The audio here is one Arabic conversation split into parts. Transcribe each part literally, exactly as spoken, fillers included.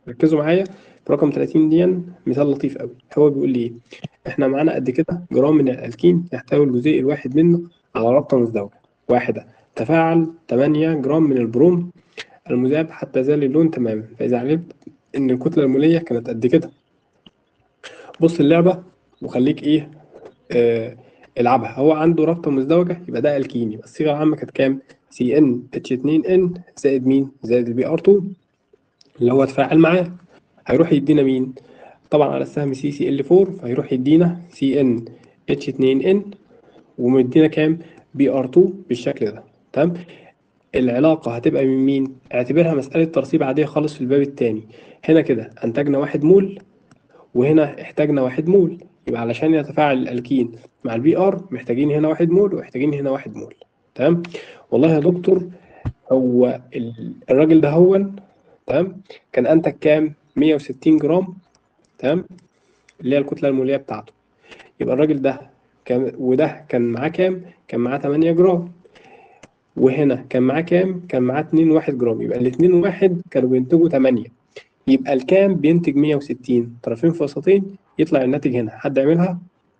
ركزوا معايا في رقم ثلاثين دي، مثال لطيف قوي. هو بيقول لي ايه؟ احنا معانا قد كده جرام من الالكين يحتوي الجزيء الواحد منه على رابطه مزدوجه واحده، تفاعل ثمانية جرام من البروم المذاب حتى زال اللون تماما. فاذا علمت ان الكتله الموليه كانت قد كده، بص اللعبه وخليك ايه، آه العبها. هو عنده رابطه مزدوجه، يبقى ده الكين، يبقى الصيغه العامه كانت كام؟ سي ان اتش اتنين ان زائد مين؟ زائد البي ار اتنين اللي هو اتفاعل معاه، هيروح يدينا مين؟ طبعا على السهم سي سي ال اربعة، فهيروح يدينا سي ان اتش اتنين ان ومدينا كام؟ بي ار اتنين بالشكل ده. تمام. العلاقة هتبقى من مين؟ اعتبرها مسألة ترسيب عادية خالص في الباب التاني. هنا كده أنتجنا واحد مول، وهنا احتاجنا واحد مول، يبقى علشان يتفاعل الألكين مع البي ار محتاجين هنا واحد مول ومحتاجين هنا واحد مول. تمام. والله يا دكتور هو الراجل ده هو تمام كان أنتج كام؟ مية وستين جرام، تمام، اللي هي الكتلة المولية بتاعته. يبقى الراجل ده كان، وده كان معاه كام؟ كان معاه ثمانية جرام، وهنا كان معاه كام؟ كان معاه اتنين واحد جرام، يبقى الاتنين واحد كانوا بينتجوا ثمانية، يبقى الكام بينتج مية وستين، طرفين في وسطين، يطلع الناتج هنا. حد يعملها؟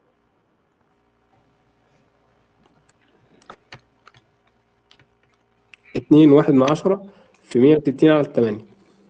اتنين واحد من عشرة في مية وستين على الثمانية.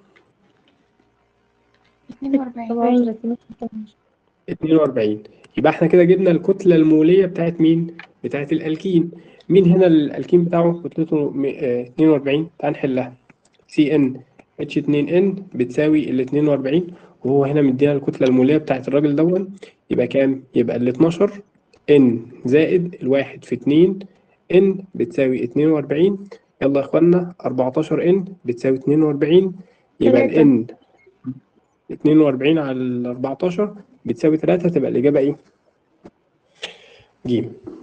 اتنين واربعين. اتنين واربعين. يبقى احنا كده جبنا الكتلة المولية بتاعت مين؟ بتاعت الألكين. مين هنا الألكين بتاعه كتلته اتنين واربعين؟ تعال نحلها. سي ان اتش اتنين ان بتساوي ال اتنين واربعين، وهو هنا مدينا الكتلة المولية بتاعت الراجل دون، يبقى كام؟ يبقى ال اتناشر ان زائد الواحد في اتنين ان بتساوي اتنين واربعين. يلا يا اخوانا، اربعتاشر ان بتساوي اتنين واربعين، يبقى ال ان اتنين واربعين على ال اربعتاشر بتساوي تلاتة، تبقى الإجابة إيه؟ ج.